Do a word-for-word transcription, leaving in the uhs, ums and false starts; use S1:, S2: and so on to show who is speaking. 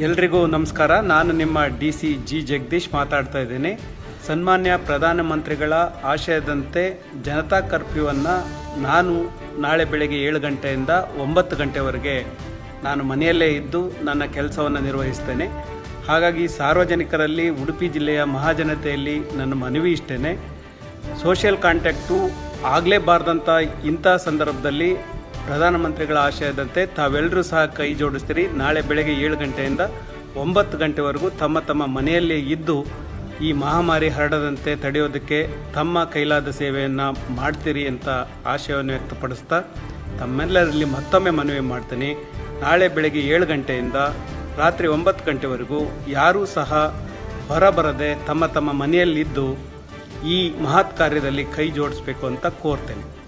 S1: ಎಲ್ರಿಗೂ ನಮಸ್ಕಾರ. ನಾನು ನಿಮ್ಮ ಡಿ ಸಿ ಜಿ ಜಗದೀಶ್ ಮಾತಾಡ್ತಾ ಇದ್ದೇನೆ. ಸನ್ಮಾನ್ಯ ಪ್ರಧಾನಮಂತ್ರಿಗಳ ಆಶಯದಂತೆ ಜನತಾ ಕರ್ಫ್ಯೂವನ್ನು ನಾನು ನಾಳೆ ಬೆಳಗ್ಗೆ ಏಳು ಗಂಟೆಯಿಂದ ಒಂಬತ್ತು ಗಂಟೆವರೆಗೆ ನಾನು ಮನೆಯಲ್ಲೇ ಇದ್ದು ನನ್ನ ಕೆಲಸವನ್ನು ನಿರ್ವಹಿಸ್ತೇನೆ. ಹಾಗಾಗಿ ಸಾರ್ವಜನಿಕರಲ್ಲಿ ಉಡುಪಿ ಜಿಲ್ಲೆಯ ಮಹಾಜನತೆಯಲ್ಲಿ ನನ್ನ ಮನವಿ ಇಷ್ಟೇ, ಸೋಷಿಯಲ್ ಕಾಂಟ್ಯಾಕ್ಟು ಆಗಲೇಬಾರ್ದಂಥ ಇಂಥ ಸಂದರ್ಭದಲ್ಲಿ ಪ್ರಧಾನಮಂತ್ರಿಗಳ ಆಶಯದಂತೆ ತಾವೆಲ್ಲರೂ ಸಹ ಕೈ ಜೋಡಿಸ್ತೀರಿ. ನಾಳೆ ಬೆಳಗ್ಗೆ ಏಳು ಗಂಟೆಯಿಂದ ಒಂಬತ್ತು ಗಂಟೆವರೆಗೂ ತಮ್ಮ ತಮ್ಮ ಮನೆಯಲ್ಲೇ ಇದ್ದು ಈ ಮಹಾಮಾರಿ ಹರಡದಂತೆ ತಡೆಯೋದಕ್ಕೆ ತಮ್ಮ ಕೈಲಾದ ಸೇವೆಯನ್ನು ಮಾಡ್ತೀರಿ ಅಂತ ಆಶಯವನ್ನು ವ್ಯಕ್ತಪಡಿಸ್ತಾ ತಮ್ಮೆಲ್ಲರಲ್ಲಿ ಮತ್ತೊಮ್ಮೆ ಮನವಿ ಮಾಡ್ತೀನಿ. ನಾಳೆ ಬೆಳಗ್ಗೆ ಏಳು ಗಂಟೆಯಿಂದ ರಾತ್ರಿ ಒಂಬತ್ತು ಗಂಟೆವರೆಗೂ ಯಾರೂ ಸಹ ಹೊರಬರದೆ ತಮ್ಮ ತಮ್ಮ ಮನೆಯಲ್ಲಿದ್ದು ಈ ಮಹತ್ ಕಾರ್ಯದಲ್ಲಿ ಕೈ ಜೋಡಿಸಬೇಕು ಅಂತ ಕೋರ್ತೇನೆ.